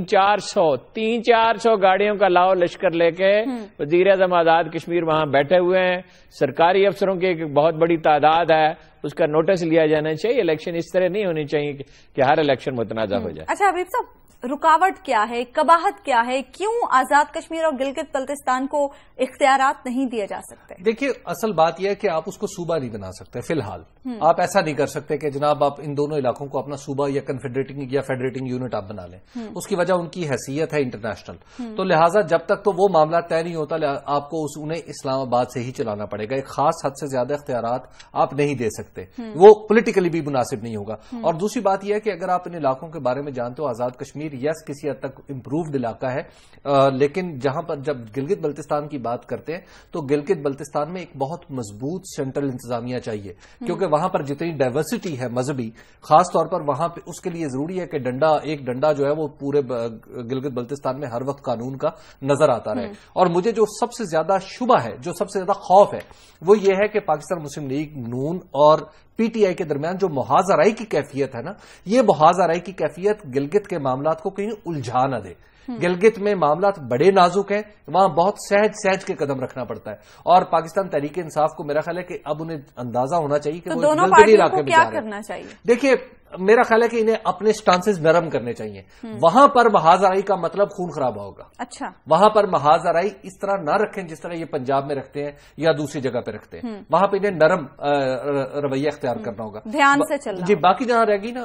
300-400 گاڑیوں کا لاؤ لشکر لے کے وزیر اعظم آزاد کشمیر وہاں بیٹھے ہوئے ہیں. سرکاری افسروں کی ایک بہت بڑی تعداد ہے، اس کا نوٹس لیا جانا چاہیے. الیکشن اس طرح نہیں ہونی چاہیے کہ ہر الیکشن متنازع ہو جائے. اچھا حبیب صاحب، رکاوٹ کیا ہے، قباحت کیا ہے، کیوں آزاد کشمیر اور گلگت بلتستان کو اختیارات نہیں دیے جا سکتے؟ دیکھیے اصل بات یہ ہے کہ آپ اس کو صوبہ نہیں بنا سکتے فی الحال. آپ ایسا نہیں کر سکتے کہ جناب آپ ان دونوں علاقوں کو اپنا صوبہ یا کنفیڈریٹنگ یا فیڈریٹنگ یونٹ آپ بنا لیں. اس کی وجہ ان کی حیثیت ہے انٹرنیشنل، تو لہٰذا جب تک تو وہ معاملہ طے نہیں ہوتا آپ کو انہیں اسلام آباد سے ہی چلانا پڑے گا. ایک خاص حد سے زیادہ اختیارات آپ نہیں دے سکتے، وہ پولیٹیکلی بھی مناسب نہیں ہوگا. اور دوسری بات یہ ہے کہ اگر آپ ان علاقوں کے بارے میں جانتے ہو، آزاد کشمیر یس کسی حد تک امپرووڈ علاقہ ہے، لیکن جہاں پر جب گلگت بلتستان کی بات کرتے ہیں تو گلگت بلتستان میں ایک بہت مضبوط سینٹرل انتظامیہ چاہیے، کیونکہ وہاں پر جتنی ڈائیورسٹی ہے مذہبی، خاص طور پر وہاں پہ اس کے لیے ضروری ہے کہ ایک ڈنڈا جو ہے وہ پورے گلگت بلتستان میں ہر وقت قانون کا نظر آتا رہے. اور مجھے جو سب سے زیادہ شبہ ہے، جو سب سے زیادہ خوف ہے، وہ یہ ہے کہ پاکستان مسلم لیگ نون اور پی ٹی آئی کے درمیان جو محاذ آرائی کی کیفیت ہے نا، یہ محاذ آرائی کی کیفیت گلگت کے معاملات کو کہیں الجھا نہ دے. گلگت میں معاملات بڑے نازک ہیں، وہاں بہت سہج کے قدم رکھنا پڑتا ہے. اور پاکستان تحریک انصاف کو میرا خیال ہے کہ اب انہیں اندازہ ہونا چاہیے کہ وہ گلگتی علاقے میں جا رہے ہیں. دیکھیے میرا خیال ہے کہ انہیں اپنے سٹانسز نرم کرنے چاہیے. وہاں پر محاذ آرائی کا مطلب خون خراب ہوگا. اچھا، وہاں پر محاذ آرائی اس طرح نہ رکھیں جس طرح یہ پنجاب میں رکھتے ہیں یا دوسری جگہ پہ رکھتے ہیں. وہاں پہ انہیں نرم رویہ اختیار کرنا ہوگا، دھیان سے چلنا. جی باقی جہاں رہ گئی نا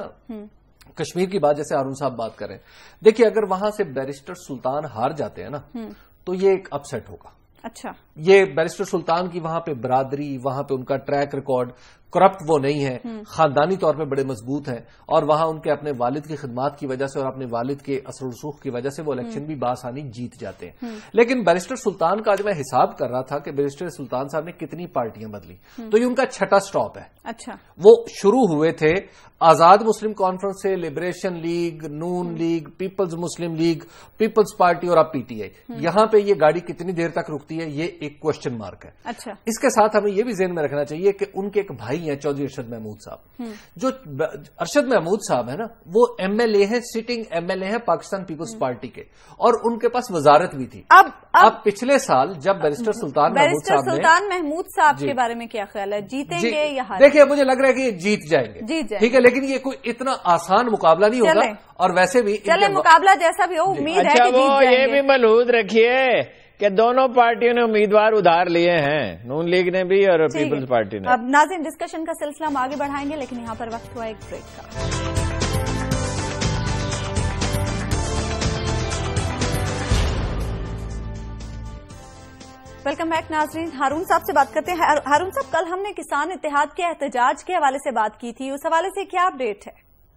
کشمیر کی بات، جیسے ہارون صاحب بات کریں، دیکھیے اگر وہاں سے بیرسٹر سلطان ہار جاتے ہیں نا تو یہ ایک اپ سیٹ ہوگا. اچھا، یہ بیرسٹر سلطان کی وہاں پہ برادری، وہاں پہ ان کا ٹریک ریکارڈ کرپٹ وہ نہیں ہے، خاندانی طور پہ بڑے مضبوط ہیں، اور وہاں ان کے اپنے والد کی خدمات کی وجہ سے اور اپنے والد کے اثر و رسوخ کی وجہ سے وہ الیکشن بھی بآسانی جیت جاتے ہیں. لیکن بیرسٹر سلطان کا آج میں حساب کر رہا تھا کہ بیرسٹر سلطان صاحب نے کتنی پارٹیاں بدلی، تو یہ ان کا چھٹا سٹاپ ہے. اچھا، وہ شروع ہوئے تھے آزاد مسلم کانفرنس سے، liberation league, Noon league, peoples Muslim league, peoples party اور اب پی ٹی آئی. یہاں پہ یہ گاڑی کتنی دیر تک رکتی ہے یہ ایک کوشچن مارک ہے. اچھا، اس کے ساتھ ہمیں یہ بھی ذہن میں رکھنا چاہیے کہ ان کے ایک بھائی ہیں چودھری ارشد محمود صاحب. جو ارشد محمود صاحب ہے نا، وہ ایم ایل اے ہیں، سٹنگ ایم ایل اے ہیں پاکستان پیپلز پارٹی کے، اور ان کے پاس وزارت بھی تھی. اب پچھلے سال جب بیرسٹر سلطان محمود صاحب کے بارے میں کیا خیال ہے، جیتیں گے یا ہاریں؟ دیکھیے مجھے لگ رہا ہے کہ یہ جیت جائیں گے، ٹھیک ہے، لیکن یہ کوئی اتنا آسان مقابلہ نہیں ہوگا. اور ویسے بھی چلے مقابلہ جیسا بھی ہو، امید ہے کہ وہ یہ بھی ملحوظ رکھیے کہ دونوں پارٹیوں نے امیدوار ادھار لیے ہیں، نون لیگ نے بھی اور پیپلز پارٹی نے. اب ناظرین ڈسکشن کا سلسلہ ہم آگے بڑھائیں گے، لیکن یہاں پر وقت ہوا ایک بریک کا. ویلکم بیک ناظرین. ہارون صاحب سے بات کرتے ہیں. ہارون صاحب، کل ہم نے کسان اتحاد کے احتجاج کے حوالے سے بات کی تھی، اس حوالے سے کیا اپڈیٹ ہے؟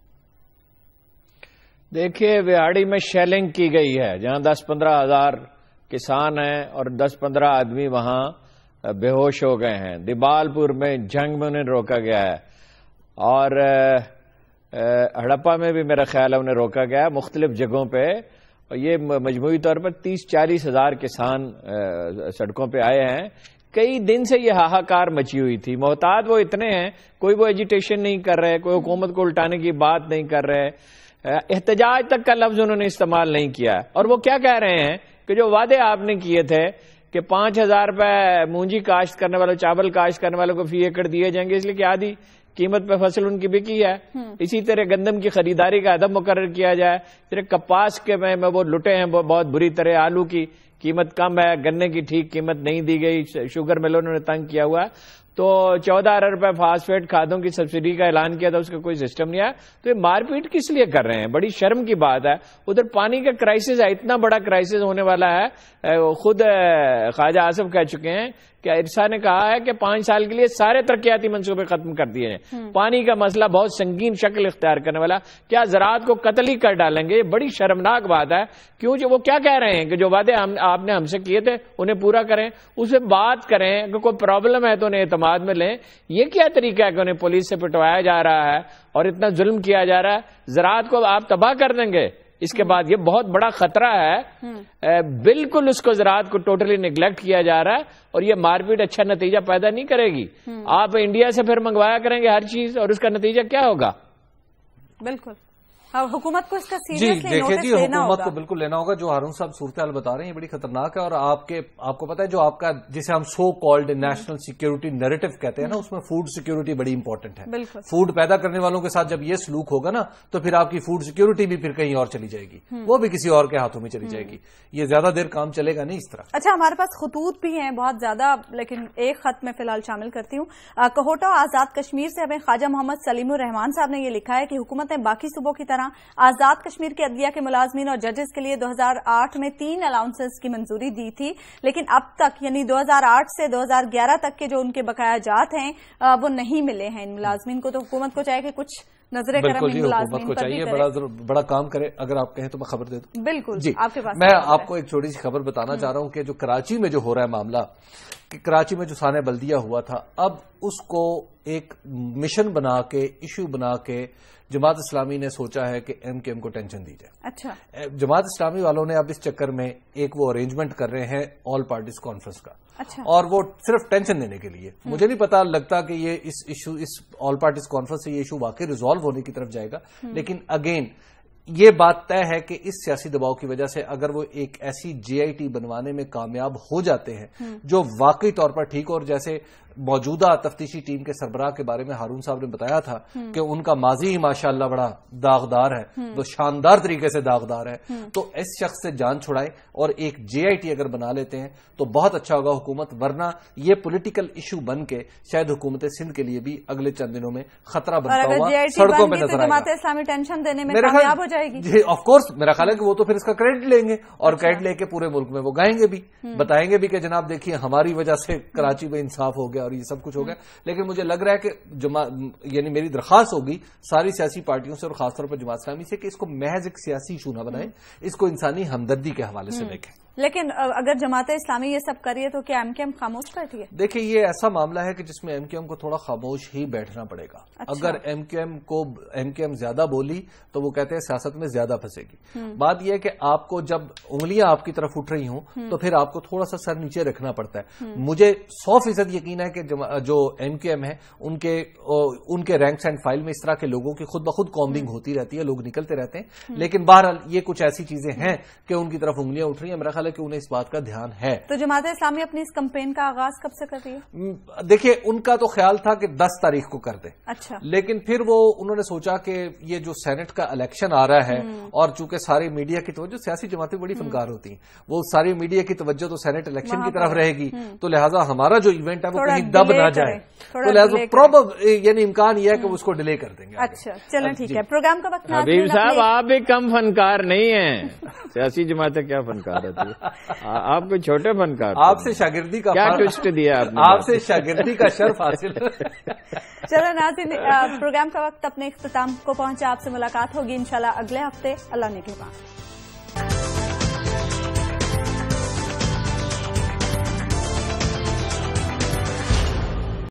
دیکھیے ویاڑی میں شیلنگ کی گئی ہے، جہاں 10-15 ہزار کسان ہیں اور 10-15 آدمی وہاں بے ہوش ہو گئے ہیں. دیبال پور میں جنگ میں انہیں روکا گیا ہے، اور ہڑپا میں بھی میرا خیال ہے انہیں روکا گیا ہے، مختلف جگہوں پہ. اور یہ مجموعی طور پر 30-40 ہزار کسان سڑکوں پہ آئے ہیں کئی دن سے یہ ہاہاکار مچی ہوئی تھی. محتاط وہ اتنے ہیں, کوئی وہ ایجیٹیشن نہیں کر رہے, کوئی حکومت کو الٹانے کی بات نہیں کر رہے, احتجاج تک کا لفظ انہوں نے استعمال نہیں کیا. اور وہ کیا کہہ رہے ہیں کہ جو وعدے آپ نے کیے تھے کہ 5,000 روپے مونجی کاشت کرنے والوں, چاول کاشت کرنے والوں کو فی ایکڑ دیے جائیں گے, اس لیے کہ آدھی قیمت پہ فصل ان کی بکی ہے. اسی طرح گندم کی خریداری کا عدم مقرر کیا جائے. پھر کپاس کے میں وہ لٹے ہیں بہت بری طرح, آلو کی قیمت کم ہے, گنے کی ٹھیک قیمت نہیں دی گئی, شوگر ملوں نے تنگ کیا ہوا ہے. تو 14 ارب روپے فاسفیٹ کھادوں کی سبسڈی کا اعلان کیا تھا, اس کا کوئی سسٹم نہیں آیا. تو یہ مار پیٹ کس لیے کر رہے ہیں؟ بڑی شرم کی بات ہے. ادھر پانی کا کرائسس ہے, اتنا بڑا کرائسس ہونے والا ہے. خود خواجہ آصف کہہ چکے ہیں کہ ارسا نے کہا ہے کہ 5 سال کے لیے سارے ترقیاتی منصوبے ختم کر دیے ہیں. پانی کا مسئلہ بہت سنگین شکل اختیار کرنے والا, کیا زراعت کو قتل ہی کر ڈالیں گے؟ یہ بڑی شرمناک بات ہے. کیوں جو وہ کیا کہہ رہے ہیں کہ جو وعدے آپ نے ہم سے کیے تھے انہیں پورا کریں, اسے بات کریں. اگر کوئی پرابلم ہے تو انہیں اعتماد میں لیں. یہ کیا طریقہ ہے کہ انہیں پولیس سے پٹوایا جا رہا ہے اور اتنا ظلم کیا جا رہا ہے؟ زراعت کو آپ تباہ کر دیں گے. اس کے بعد یہ بہت بڑا خطرہ ہے. بالکل اس کو زراعت کو ٹوٹلی نگلیکٹ کیا جا رہا ہے, اور یہ مار پیٹ اچھا نتیجہ پیدا نہیں کرے گی. آپ انڈیا سے پھر منگوایا کریں گے ہر چیز, اور اس کا نتیجہ کیا ہوگا؟ بالکل حکومت کو اس کا جی سیریسلی دیکھیں نوٹس جی, لینا حکومت ہوگا. کو بالکل لینا ہوگا. جو ہارون صاحب صورتحال بتا رہے ہیں یہ بڑی خطرناک ہے. اور آپ کو پتا ہے جو آپ کا جسے ہم so called national security narrative کہتے ہیں نا, اس میں فوڈ سیکیورٹی بڑی امپورٹنٹ ہے. بالکل فوڈ پیدا کرنے والوں کے ساتھ جب یہ سلوک ہوگا نا تو پھر آپ کی فوڈ سیکیورٹی بھی پھر کہیں اور چلی جائے گی, وہ بھی کسی اور کے ہاتھوں میں چلی جائے گی. یہ زیادہ دیر کام چلے گا نہیں اس طرح. اچھا, ہمارے پاس خطوط بھی ہیں بہت زیادہ, لیکن ایک خط میں فی الحال شامل کرتی ہوں. کوہوٹا آزاد کشمیر سے ہمیں خواجہ محمد سلیم الرحمان صاحب نے یہ لکھا ہے کہ حکومت نے باقی صوبوں کی طرح آزاد کشمیر کے عدلیہ کے ملازمین اور ججز کے لیے 2008 میں 3 الاؤنسز کی منظوری دی تھی, لیکن اب تک یعنی 2008 سے 2011 تک کے جو ان کے بقایا جات ہیں وہ نہیں ملے ہیں ان ملازمین کو. تو حکومت کو چاہیے کہ کچھ نظر کرم ان حکومت کو چاہیے بڑا کام کرے. اگر آپ کہیں تو میں خبر دے دوں. بالکل جی, آپ کے پاس میں آپ کو ایک چھوٹی سی خبر بتانا چاہ رہا ہوں کہ جو کراچی میں جو ہو رہا ہے معاملہ, کہ کراچی میں جو سانحہ بلدیہ ہوا تھا, اب اس کو ایک مشن بنا کے, ایشو بنا کے جماعت اسلامی نے سوچا ہے کہ ایم کیو ایم کو ٹینشن دی جائے. اچھا, جماعت اسلامی والوں نے اب اس چکر میں ایک وہ ارینجمنٹ کر رہے ہیں آل پارٹیز کانفرنس کا. اچھا, اور وہ صرف ٹینشن دینے کے لیے. مجھے نہیں پتا لگتا کہ یہ اس ایشو, اس آل پارٹیز کانفرنس سے یہ ایشو واقعی ریزالو ہونے کی طرف جائے گا. لیکن اگین یہ بات طے ہے کہ اس سیاسی دباؤ کی وجہ سے اگر وہ ایک ایسی جے آئی ٹی بنوانے میں کامیاب ہو جاتے ہیں جو واقعی طور پر ٹھیک ہو, اور جیسے موجودہ تفتیشی ٹیم کے سربراہ کے بارے میں ہارون صاحب نے بتایا تھا کہ ان کا ماضی ہی ماشاءاللہ بڑا داغدار ہے, تو شاندار طریقے سے داغدار ہے, تو اس شخص سے جان چھڑائے اور ایک جے آئی ٹی اگر بنا لیتے ہیں تو بہت اچھا ہوگا حکومت. ورنہ یہ پولیٹیکل ایشو بن کے شاید حکومت سندھ کے لیے بھی اگلے چند دنوں میں خطرہ بنتا ہوا سڑکوں پہ نظر آئے گا. جماعت اسلامی ٹینشن دینے میں کامیاب ہو جائے گی. جی آف کورس, میرا خیال ہے کہ وہ تو پھر اس کا کریڈٹ لیں گے, اور کریڈٹ لے کے پورے ملک میں وہ گائیں گے بھی, بتائیں گے بھی کہ جناب دیکھیے ہماری وجہ سے کراچی میں انصاف ہو گیا اور یہ سب کچھ ہو گیا. لیکن مجھے لگ رہا ہے کہ یعنی میری درخواست ہوگی ساری سیاسی پارٹیوں سے اور خاص طور پر جماعت اسلامی سے کہ اس کو محض ایک سیاسی ایشو نہ بنائیں, اس کو انسانی ہمدردی کے حوالے سے دیکھیں. لیکن اگر جماعت اسلامی یہ سب کریے تو کیا ایم کیو ایم خاموش بیٹھی ہے؟ دیکھیں یہ ایسا معاملہ ہے کہ جس میں ایم کیو ایم کو تھوڑا خاموش ہی بیٹھنا پڑے گا. اگر ایم کیو ایم زیادہ بولی تو وہ کہتے ہیں سیاست میں زیادہ پھنسے گی. بات یہ ہے کہ آپ کو جب انگلیاں آپ کی طرف اٹھ رہی ہوں تو پھر آپ کو تھوڑا سا سر نیچے رکھنا پڑتا ہے. مجھے 100% یقین ہے کہ جو ایم کیو ایم ہے ان کے رینکس اینڈ فائل میں اس طرح کے لوگوں کی خود بخود کامبنگ ہوتی رہتی ہے, لوگ نکلتے رہتے ہیں. لیکن بہرحال یہ کچھ ایسی چیزیں ہیں کہ ان کی طرف انگلیاں اٹھ رہی ہیں. میرا خیال ہے کہ انہیں اس بات کا دھیان ہے. تو جماعت اسلامی اپنی اس کمپین کا آغاز کب سے کر رہی ہے؟ دیکھیے ان کا تو خیال تھا کہ 10 تاریخ کو کر دیں. اچھا, لیکن پھر وہ انہوں نے سوچا کہ یہ جو سینٹ کا الیکشن آ رہا ہے اور چونکہ ساری میڈیا کی توجہ, سیاسی جماعتیں بڑی فنکار ہوتی ہیں, وہ ساری میڈیا کی توجہ تو سینٹ الیکشن کی طرف رہے گی, تو لہٰذا ہمارا جو ایونٹ ہے وہ کہیں دب نہ جائے, تو لہٰذا یعنی امکان یہ ہے کہ اس کو ڈیلے کر دیں گے. اچھا چلیں ٹھیک ہے. پروگرام کا وقت حبیب صاحب آپ بھی کم فنکار نہیں ہیں, سیاسی جماعتیں کیا فنکار ہوتی ہے, آپ کوئی چھوٹے فنکار, آپ سے شاگردی کا کیا ٹوسٹ دیا آپ سے شاگردی کا شرف حاصل. چلو ناظرین, پروگرام کا وقت اپنے اختتام کو پہنچا. آپ سے ملاقات ہوگی انشاءاللہ اگلے ہفتے. اللہ نے کے بعد.